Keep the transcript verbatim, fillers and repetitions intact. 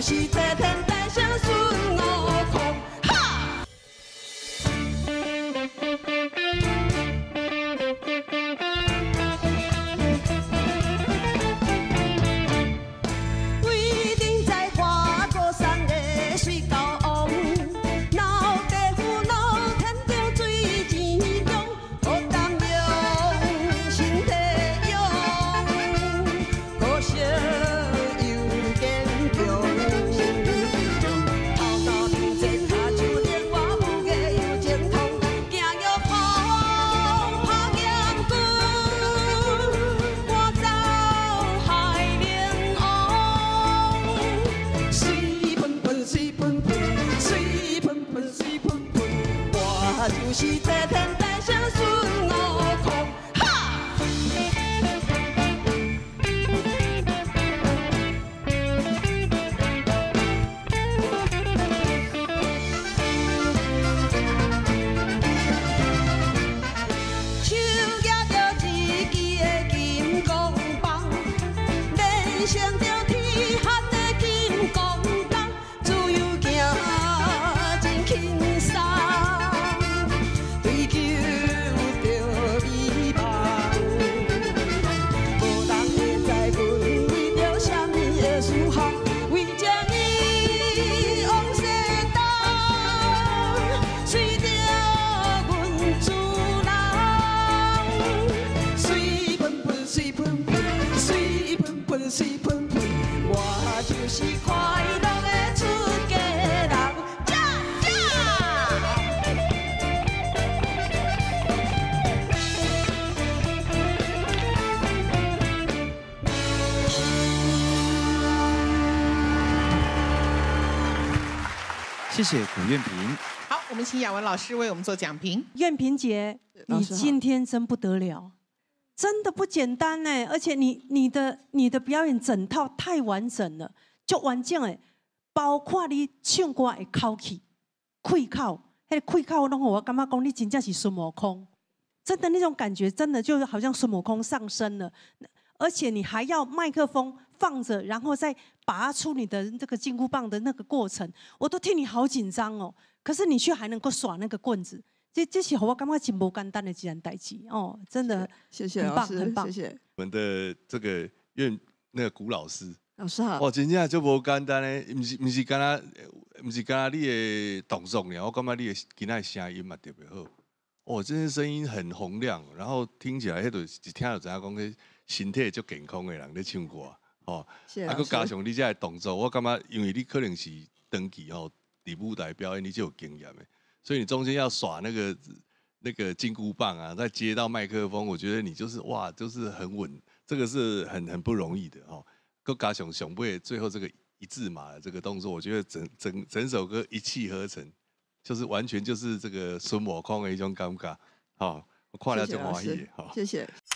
就是齐天大圣孙悟空。哈！规定在花果山的水狗王，老地府老天中水钱中，好担用身体用，可惜又坚强。头头面前脚手连我武艺又精通，行玉风拍阳棍，我走海玲王，水喷喷水喷喷，水喷喷水喷喷，我就是齐天大圣孙悟空。哈！手拿着一支的金刚棒，连成着天汉的金刚棒，自由行真轻松，追求着美梦。无人会知阮为着啥物会输行，为着你往西东，随着阮主人。水喷喷，水喷喷，水喷喷，水喷喷，我就是快乐的出家人。驾驾！ 谢谢古燕萍。 好，我们请雅文老师为我们做讲评。 燕萍姐，你老师好今天真不得了，真的不简单呢。而且你你的你的表演整套太完整了，就完整诶，包括你唱歌的口气、开口，迄个开口拢让我感觉讲你真正是孙悟空，真的那种感觉，真的就好像孙悟空上身了。而且你还要麦克风放着，然后再拔出你的这个金箍棒的那个过程，我都替你好紧张哦。可是你却还能够耍那个棍子，这这是我感觉真不简单的一件代志哦，真的谢谢很老师， 棒很棒谢谢我们的这个院那个古老师， 老师好。 哇，真正就无简单嘞，毋是毋是干那，毋是干那你的动作尔，我感觉你的今仔声音嘛特别好。哦，这些声音很洪亮，然后听起来迄度一听就知影讲，迄身体足健康的人咧唱歌，哦，啊，佮谢谢老师。 加上你这个动作，我感觉因为你可能是长期吼伫舞台表演，你就有经验的，所以你中间要耍那个那个金箍棒啊，再接到麦克风，我觉得你就是哇，就是很稳，这个是很很不容易的哦。佮加上上尾最后这个一字马的这个动作，我觉得整整整首歌一气呵成，就是完全就是这个孙悟空的一种感觉，好、哦，我看了就欢喜，好。 谢谢。